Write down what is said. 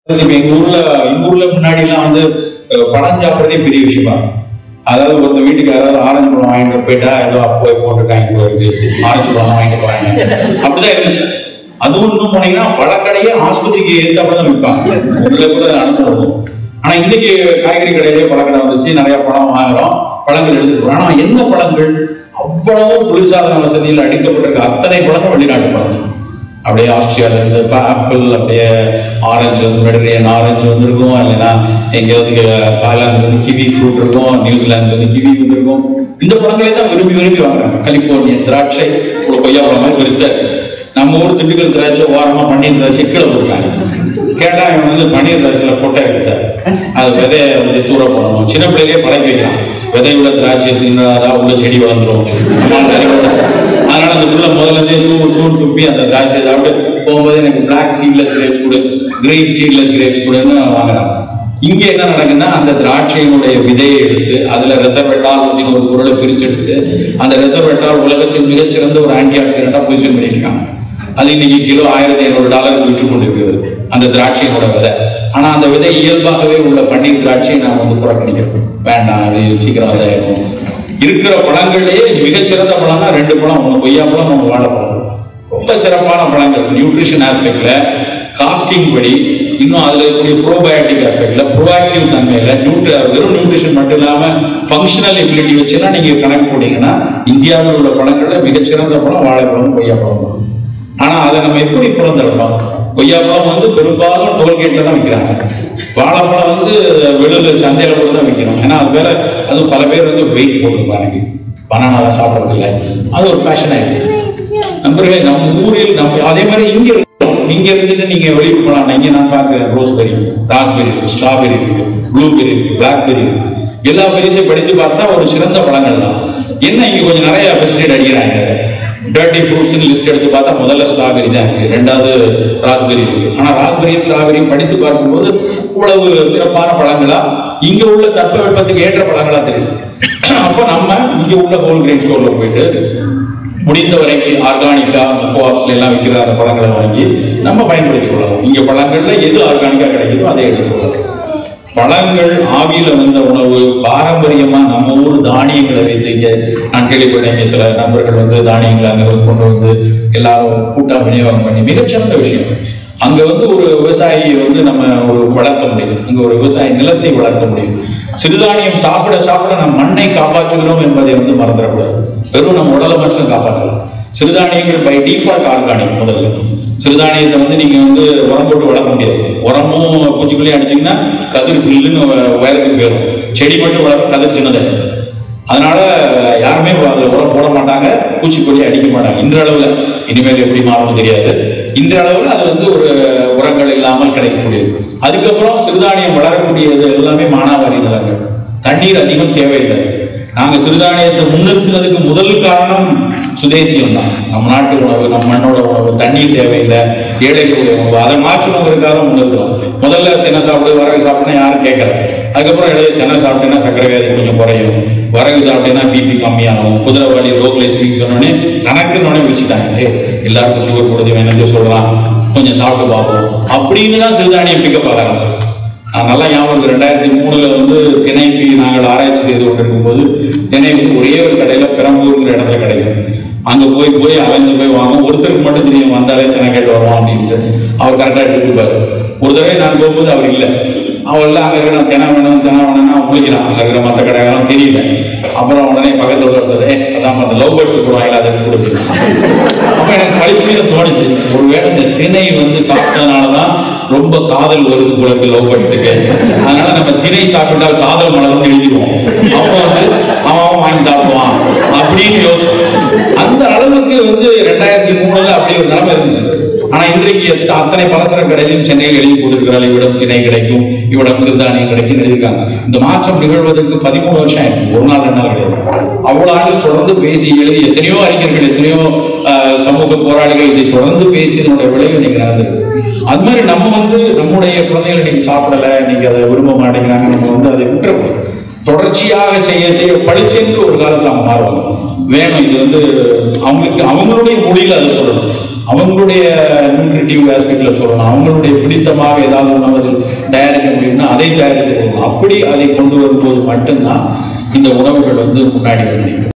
எங்க ஊர்ல முன்னாடி எல்லாம் வந்து பழம் சாப்பிட்றதே பெரிய விஷயமா. அதாவது ஒரு வீட்டுக்கு யாராவது ஆரஞ்சு பழம் வாங்கிட்டு போயிட்டா ஏதோ அப்போ போட்டுருக்காங்க போல இருக்கு, ஆரஞ்சு பழம் வாங்கிட்டு போறாங்க, அப்படிதான் இருந்துச்சு. அதுவும் இன்னும் போனீங்கன்னா பழக்கடையே ஆஸ்பத்திரிக்கு எதிர்த்தாப்புல தான் விற்பாங்க. உள்ள கூட அனுபவம். ஆனா இன்னைக்கு காய்கறி கடையிலேயே பழக்கடை வந்துச்சு, நிறைய பழம் வாங்குறோம், பழங்கள் எடுத்துட்டு போறோம். ஆனா என்ன பழங்கள் அவ்வளவு குளிர்சாதன வசதியில் அடிக்கப்பட்டிருக்க அத்தனை பழங்கள் வெளிநாட்டு பழங்கள். அப்படியே ஆஸ்திரேலியால இருந்து ஆப்பிள், அப்படியே ஆரஞ்சு வந்து மெடிட்டரேனியன் ஆரஞ்சு வந்துருக்கும், இல்லைன்னா எங்கேயாவது தாய்லாந்துல இருந்து கிவி ஃப்ரூட் இருக்கும், நியூசிலாந்துல இருந்து கிவி வந்துருக்கும். இந்த பழங்களே தான் விரும்பி விரும்பி வாங்குறாங்க. கலிபோர்னியன் திராட்சை ஒரு கொய்யா பழம் மாதிரி பெருசா இருக்கு. நம்ம ஊர் திண்டுக்கல் திராட்சை ஓரமா பன்னீர் திராட்சை கீழே போடுறாங்க. கேட்டா இவன் வந்து பன்னீர் திராட்சையில பொட்டை இருக்கு சார், அது விதைய வந்து தூர போடணும், சின்ன பிள்ளையிலேயே பழக்கி வைக்கலாம். விதை உள்ள திராட்சை தின்னாதான் உள்ள செடி வளர்ந்துரும். அதனால அந்த உள்ள முதல்ல தூர் துப்பி அந்த திராட்சை சாப்பிட்டு போகும்போது எனக்கு பிளாக் சீட்லெஸ் கிரேப்ஸ் கொடு, கிரீன் சீட்லெஸ் கிரேப்ஸ் கொடுன்னு வாங்குறாங்க. இங்க என்ன நடக்குன்னா அந்த திராட்சையினுடைய விதையை எடுத்து அதுல ரெசர்வெட்டால் அப்படின்னு ஒரு பொருளை பிரிச்சு எடுத்து அந்த ரெசர்வெட்டால் உலகத்தின் மிகச்சிறந்த ஒரு ஆன்டி ஆக்சிடென்டா பொசிஷன் பண்ணியிருக்காங்க. அது இன்னைக்கு கிலோ $1500 விற்று கொண்டிருக்கிறது அந்த திராட்சையோட விதை. ஆனா அந்த விதை இயல்பாகவே உள்ள பன்னீர் திராட்சையை நாம் வந்து புறக்கணிக்கிறோம், வேண்டாம் அது சீக்கிரம் இதாயிருக்கும். இருக்கிற பழங்கள்லயே மிகச்சிறந்த பழம்னா 2 பழம், ஒன்று கொய்யா பழம், ஒன்று வாழைப்பழம். ரொம்ப சிறப்பான பழங்கள். நியூட்ரிஷன் ஆஸ்பெக்ட்ல, காஸ்டிங் படி, இன்னும் அதுல இருக்கக்கூடிய ப்ரோபயோட்டிக் ஆஸ்பெக்ட்ல, ப்ரோஆக்டிவ் தன்மையில, வெறும் நியூட்ரிஷன் மட்டும் இல்லாம ஃபங்க்ஷனல் எபிலிட்டி வச்சுன்னா நீங்க கணக்கு போட்டீங்கன்னா இந்தியாவில் உள்ள பழங்கள்ல மிகச்சிறந்த பழம் வாழைப்பழம், கொய்யா பழம். ஆனா அதை நம்ம எப்படி புறந்தரணும்? கொய்யாப்பழம் வந்து பெரும்பாலும் டோல்கேட்ல தான் விற்கிறாங்க. வாழைப்பழம் வந்து வெளியில சந்தையில கூட தான் விற்கணும். ஏன்னா அது வேற, அது பல பேர் வந்து வெயிட் போட்டுருப்பாங்க, பனானா சாப்பிட்றது இல்லை, அது ஒரு ஃபேஷன் ஆயிடுச்சு. நம்பர்களே, நம்ம ஊரில் நம்ம அதே மாதிரி இங்க நீங்க இருந்துட்டு நீங்க வெளியூர் போலாம். இங்க நான் பார்க்கிறேன் roseberry, raspberry, strawberry, blueberry, blackberry, எல்லா பெரிசையும் படித்து பார்த்தா ஒரு சிறந்த பழங்கள் தான். என்ன இங்க கொஞ்சம் நிறைய பெஸ்டிசைட் அடிக்கிறாங்க. டர்ட்டி ஃப்ரூட்ஸ் லிஸ்ட் எடுத்து பார்த்தா முதல்ல ஸ்ட்ராபெரி தான் இருக்கு, 2வது ராஸ்பெரி இருக்கு. ஆனா ராஸ்பெரியும் ஸ்ட்ராபெரியும் படித்து பார்க்கும்போது இவ்வளவு சிறப்பான பழங்களா, இங்க உள்ள தட்பவெப்பத்துக்கு ஏற்ற பழங்களா தெரியுது. அப்போ நம்ம இங்க உள்ள ஹோல் கிரெயின் ஸ்டோர்ல போயிட்டு முடிந்த வரைக்கும் ஆர்கானிக்கா கோஆப்ஸ்ல எல்லாம் விற்கிற அந்த பழங்களை வாங்கி நம்ம பயன்படுத்திக் கொள்ளலாம். இங்க பழங்கள்ல எது ஆர்கானிக்கா கிடைக்குதோ அதை எடுத்துக்கொள்ளலாம். பழங்கள் ஆவியில வந்த உணவு, பாரம்பரியமா நம்ம ஊர் தானியங்களை வைத்து, இங்க நான் கேள்விப்பட்டேன் சில நண்பர்கள் வந்து தானியங்களை அங்க கொண்டு வந்து எல்லாரும் கூட்டம் விநியோகம் பண்ணி, மிகச்சிறந்த விஷயம். அங்க வந்து ஒரு விவசாயி வந்து நம்ம ஒரு வளர்க்க முடியும், அங்க ஒரு விவசாய நிலத்தை வளர்க்க முடியும். சிறுதானியம் சாப்பிட சாப்பிட நம்ம மண்ணை காப்பாற்றுகிறோம் என்பதை வந்து மறந்துடக்கூடாது. வெறும் நம்ம உடலை மட்டும் காப்பாற்றலாம். சிறுதானியங்கள் பை டிஃபால்ட் ஆர்கானிக். முதல்ல சிறுதானியத்தை வந்து நீங்க வந்து உரம் போட்டு வளர்க்க முடியாது. உரமும் பூச்சிக்கொல்லியும் அடிச்சீங்கன்னா கதிர் தில்லுன்னு உயரத்துக்கு போயிடும். செடி மட்டும் வளரும், கதிர் சின்னதாக. அதனால யாருமே அதில் உரம் போட மாட்டாங்க, பூச்சிக்கொல்லி அடிக்க மாட்டாங்க. இன்றளவுல, இனிமேல் எப்படி மாறும் தெரியாது, இன்றளவுல அது வந்து ஒரு உரங்கள் இல்லாமல் கிடைக்கக்கூடியது. அதுக்கப்புறம் சிறுதானியம் வளரக்கூடியது எல்லாமே மானாவாரி நிலங்கள், தண்ணீர் அதிகம் தேவையில்லை. நாங்க சிறுதானியத்தை முன்னிறுத்தினதுக்கு முதல் காரணம் சுதேசியம் தான். நம்ம நாட்டு உணவு, நம்ம மண்ணோட உணவு, தண்ணீர் தேவையில்லை, ஏழைகளுடைய உணவு, அதை மாற்றணுங்கிறதுக்காக முன்னிறுத்தணும். முதல்ல தென்னை சாப்பிடு, வரகு சாப்பிடுன்னா யாரும் கேட்கல. அதுக்கப்புறம் எழுதி தென்னை சாப்பிட்டேன்னா சர்க்கரை வியாதி கொஞ்சம் குறையும், வரகு சாப்பிட்டேன்னா பிபி கம்மியாகும், குதிரைவாளி ரோக்லைசிங் சொன்னோடனே தனக்குன்னு விழிச்சிட்டாங்க. எல்லாருக்கும் சுகர் கொடுத்து வேணும் சொல்றான், கொஞ்சம் சாப்பிட்டு பார்ப்போம் அப்படின்னு தான் சிறுதானியம் பிக்கப் ஆக ஆரம்பிச்சோம். நான் நல்லா ஞாபகம் 2003 வந்து திணைக்கு நாங்கள் ஆராய்ச்சி செய்து கொண்டிருக்கும் போது, திணை வந்து ஒரே ஒரு கடையில பெரம்பூர்ங்கிற இடத்துல கிடைக்கும். அங்க போய் அலைஞ்சு போய் வாங்க, ஒருத்தருக்கு மட்டும் தெரியும் வந்தாலே திணை கேட்டு வருவோம் அப்படின்ட்டு அவர் கரெக்டா எடுத்து கொடுப்பாரு. ஒரு தடவை நான் போகும்போது அவர் இல்லை, அவர்ல அங்க இருக்கிற திணை வேணும்னா முழிக்கிறான். அங்க இருக்கிற மற்ற கடைகளும் தெரியல. அப்புறம் உடனே பக்கத்துல உள்ள சொல்ல, அதான் அந்த லவ் பேர்ட்ஸ் போடுவாங்க, அதை எடுத்து கொடுப்பேன். அப்ப எனக்கு பழிச்சுன்னு தோணுச்சு, ஒருவேளை இந்த திணை வந்து சாப்பிட்டதுனாலதான் ரொம்ப காதல் வருது போல இருக்கு லவ் பேர்ட்ஸுக்கு. அதனால நம்ம திணை சாப்பிட்டால் காதல் மலர்ந்து எழுதிடுவோம், அப்போ வந்து அவன் வாங்கி சாப்பிடுவான் அப்படின்னு யோசிச்சோம். அந்த அளவுக்கு வந்து 2003 அப்படி ஒரு நிலைமை இருந்துச்சு. ஆனா இன்றைக்கு அத்தனை பலசர கடையிலும் சென்னையில் எழுதி போட்டிருக்கிறார், இவ்விடம் திணை கிடைக்கும், இவ்விடம் சிறுதானியம் கிடைக்கும் எழுதியிருக்காங்க. இந்த மாற்றம் நிகழ்வதற்கு 13 வருஷம் ஆயிருக்கு, ஒரு நாள் 2 நாள் கிடையாது. அவ்வளவு ஆண்டு தொடர்ந்து பேசி எழுதி எத்தனையோ அறிஞர்கள், எத்தனையோ சமூக போராளிகள் இதை தொடர்ந்து பேசி இதனுடைய விளைவு இன்னைக்கு நடந்திருக்கு. அது மாதிரி நம்ம வந்து நம்முடைய குழந்தைகள் இன்னைக்கு சாப்பிடல, இன்னைக்கு அதை விரும்ப மாட்டேங்கிறாங்க, நம்ம வந்து அதை விட்டுறக்கூடாது. தொடர்ச்சியாக செய்ய செய்ய படிச்சென்று ஒரு காலத்துல அவங்க மாறுவாங்க. வேணும். இது வந்து அவங்களுக்கு அவங்களுடைய மொழியில அதை சொல்லணும், அவங்களுடைய நியூட்ரிட்டிவ் ஆஸ்பெக்ட்ல சொல்லணும், அவங்களுடைய பிடித்தமாக ஏதாவது உணவு தயாரிக்க முடியும்னா அதை தயாரிக்க போகணும். அப்படி அதை கொண்டு வரும்போது மட்டும்தான் இந்த உணவுகள் வந்து முன்னாடி வந்து